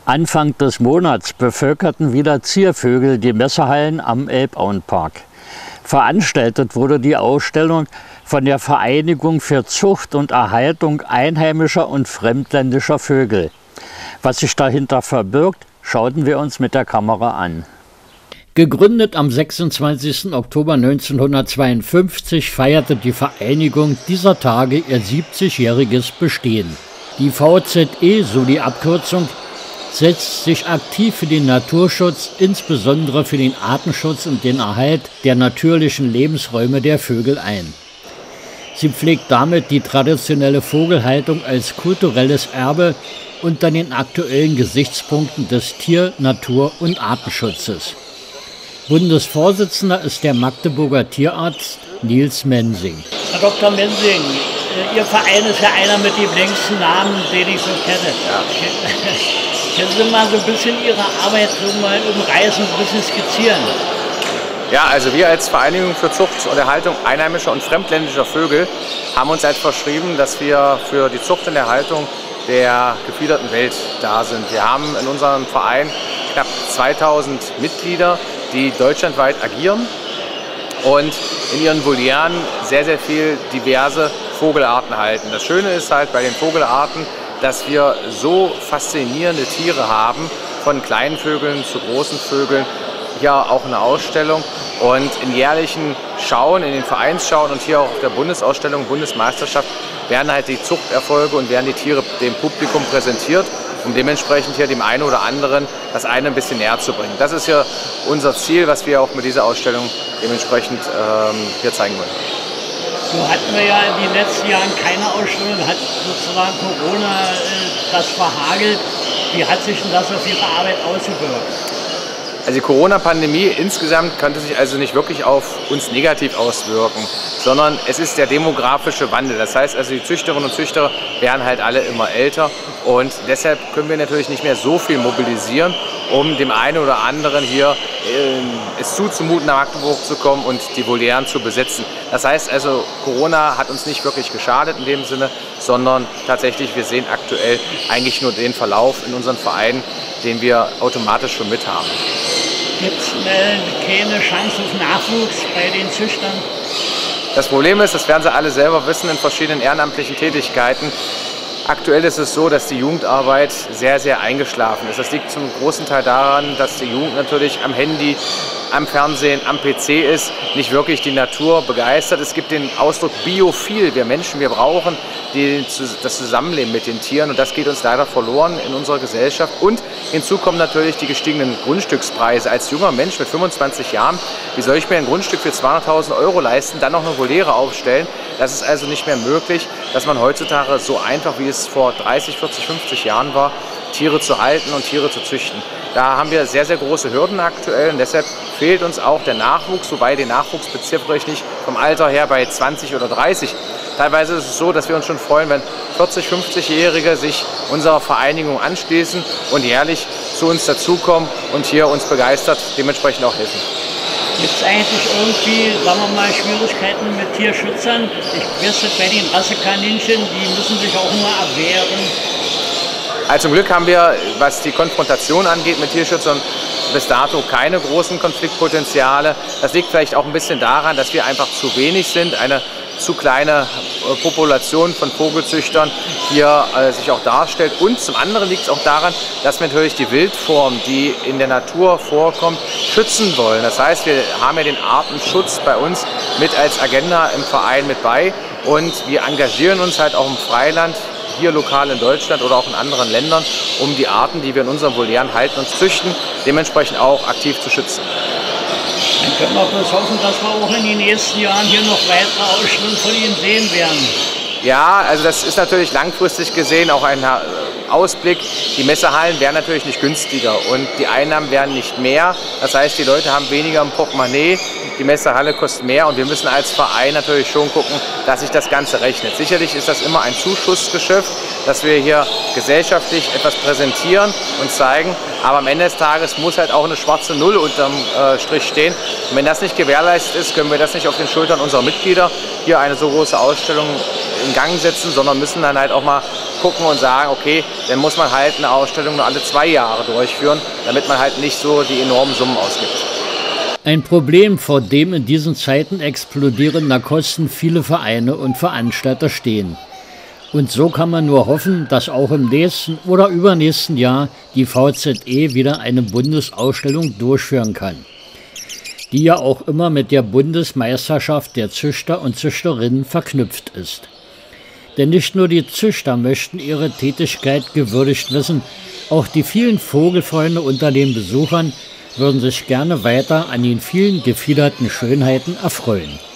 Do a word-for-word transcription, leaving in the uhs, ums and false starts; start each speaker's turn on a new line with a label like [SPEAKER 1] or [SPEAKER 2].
[SPEAKER 1] Anfang des Monats bevölkerten wieder Ziervögel die Messehallen am Elbauenpark. Veranstaltet wurde die Ausstellung von der Vereinigung für Zucht und Erhaltung einheimischer und fremdländischer Vögel. Was sich dahinter verbirgt, schauten wir uns mit der Kamera an. Gegründet am sechsundzwanzigsten Oktober neunzehnhundertzweiundfünfzig feierte die Vereinigung dieser Tage ihr siebzigjähriges Bestehen. Die V Z E, so die Abkürzung, setzt sich aktiv für den Naturschutz, insbesondere für den Artenschutz und den Erhalt der natürlichen Lebensräume der Vögel ein. Sie pflegt damit die traditionelle Vogelhaltung als kulturelles Erbe unter den aktuellen Gesichtspunkten des Tier-, Natur- und Artenschutzes. Bundesvorsitzender ist der Magdeburger Tierarzt Nils Mensing.
[SPEAKER 2] Herr Doktor Mensing, Ihr Verein ist ja einer mit dem längsten Namen, den ich so kenne. Ja. Können Sie mal so ein bisschen Ihre Arbeit so mal umreißen, ein bisschen skizzieren?
[SPEAKER 3] Ja, also wir als Vereinigung für Zucht und Erhaltung einheimischer und fremdländischer Vögel haben uns halt verschrieben, dass wir für die Zucht und Erhaltung der gefiederten Welt da sind. Wir haben in unserem Verein knapp zweitausend Mitglieder, die deutschlandweit agieren und in ihren Volieren sehr, sehr viel diverse Vogelarten halten. Das Schöne ist halt bei den Vogelarten, dass wir so faszinierende Tiere haben, von kleinen Vögeln zu großen Vögeln. Hier auch eine Ausstellung und in jährlichen Schauen, in den Vereinsschauen und hier auch auf der Bundesausstellung, Bundesmeisterschaft, werden halt die Zuchterfolge und werden die Tiere dem Publikum präsentiert, um dementsprechend hier dem einen oder anderen das eine ein bisschen näher zu bringen. Das ist ja unser Ziel, was wir auch mit dieser Ausstellung dementsprechend ähm, hier zeigen wollen.
[SPEAKER 2] So hatten wir ja in den letzten Jahren keine Ausstellung, hat sozusagen Corona äh, das verhagelt. Wie hat sich denn das auf Ihre Arbeit ausgewirkt?
[SPEAKER 3] Also die Corona-Pandemie insgesamt könnte sich also nicht wirklich auf uns negativ auswirken, sondern es ist der demografische Wandel. Das heißt also, die Züchterinnen und Züchter werden halt alle immer älter und deshalb können wir natürlich nicht mehr so viel mobilisieren, um dem einen oder anderen hier äh, es zuzumuten, nach Magdeburg zu kommen und die Volieren zu besetzen. Das heißt also, Corona hat uns nicht wirklich geschadet in dem Sinne, sondern tatsächlich, wir sehen aktuell eigentlich nur den Verlauf in unseren Vereinen, den wir automatisch schon mit haben.
[SPEAKER 2] Gibt es äh, keine Chance auf Nachwuchs bei den Züchtern?
[SPEAKER 3] Das Problem ist, das werden Sie alle selber wissen, in verschiedenen ehrenamtlichen Tätigkeiten. Aktuell ist es so, dass die Jugendarbeit sehr, sehr eingeschlafen ist. Das liegt zum großen Teil daran, dass die Jugend natürlich am Handy, am Fernsehen, am P C ist, nicht wirklich die Natur begeistert. Es gibt den Ausdruck biophil. Wir Menschen, wir brauchen die, das Zusammenleben mit den Tieren und das geht uns leider verloren in unserer Gesellschaft. Und hinzu kommen natürlich die gestiegenen Grundstückspreise. Als junger Mensch mit fünfundzwanzig Jahren, wie soll ich mir ein Grundstück für zweihunderttausend Euro leisten, dann noch eine Voliere aufstellen? Das ist also nicht mehr möglich, dass man heutzutage so einfach, wie es vor dreißig, vierzig, fünfzig Jahren war, Tiere zu halten und Tiere zu züchten. Da haben wir sehr, sehr große Hürden aktuell und deshalb fehlt uns auch der Nachwuchs, wobei den Nachwuchs beziffere ich nicht vom Alter her bei zwanzig oder dreißig. Teilweise ist es so, dass wir uns schon freuen, wenn vierzig-, fünfzigjährige sich unserer Vereinigung anschließen und jährlich zu uns dazukommen und hier uns begeistert dementsprechend auch helfen.
[SPEAKER 2] Gibt es eigentlich irgendwie, sagen wir mal, Schwierigkeiten mit Tierschützern? Ich weiß nicht, bei den Rassekaninchen, die müssen sich auch nur erwehren.
[SPEAKER 3] Also zum Glück haben wir, was die Konfrontation angeht mit Tierschützern, bis dato keine großen Konfliktpotenziale. Das liegt vielleicht auch ein bisschen daran, dass wir einfach zu wenig sind, eine zu kleine Population von Vogelzüchtern hier äh, sich auch darstellt. Und zum anderen liegt es auch daran, dass wir natürlich die Wildform, die in der Natur vorkommt, schützen wollen. Das heißt, wir haben ja den Artenschutz bei uns mit als Agenda im Verein mit bei und wir engagieren uns halt auch im Freiland, hier lokal in Deutschland oder auch in anderen Ländern, um die Arten, die wir in unseren Volieren halten und züchten, dementsprechend auch aktiv zu schützen.
[SPEAKER 2] Dann können wir bloß hoffen, dass wir auch in den nächsten Jahren hier noch weitere Ausstellungen von Ihnen sehen werden.
[SPEAKER 3] Ja, also das ist natürlich langfristig gesehen auch ein Ausblick. Die Messehallen werden natürlich nicht günstiger und die Einnahmen werden nicht mehr. Das heißt, die Leute haben weniger im Portemonnaie, die Messehalle kostet mehr und wir müssen als Verein natürlich schon gucken, dass sich das Ganze rechnet. Sicherlich ist das immer ein Zuschussgeschäft, dass wir hier gesellschaftlich etwas präsentieren und zeigen, aber am Ende des Tages muss halt auch eine schwarze Null unterm äh, Strich stehen. Und wenn das nicht gewährleistet ist, können wir das nicht auf den Schultern unserer Mitglieder hier eine so große Ausstellung in Gang setzen, sondern müssen dann halt auch mal gucken und sagen, okay, dann muss man halt eine Ausstellung nur alle zwei Jahre durchführen, damit man halt nicht so die enormen Summen ausgibt.
[SPEAKER 1] Ein Problem, vor dem in diesen Zeiten explodierender Kosten viele Vereine und Veranstalter stehen. Und so kann man nur hoffen, dass auch im nächsten oder übernächsten Jahr die V Z E wieder eine Bundesausstellung durchführen kann, die ja auch immer mit der Bundesmeisterschaft der Züchter und Züchterinnen verknüpft ist. Denn nicht nur die Züchter möchten ihre Tätigkeit gewürdigt wissen, auch die vielen Vogelfreunde unter den Besuchern würden sich gerne weiter an den vielen gefiederten Schönheiten erfreuen.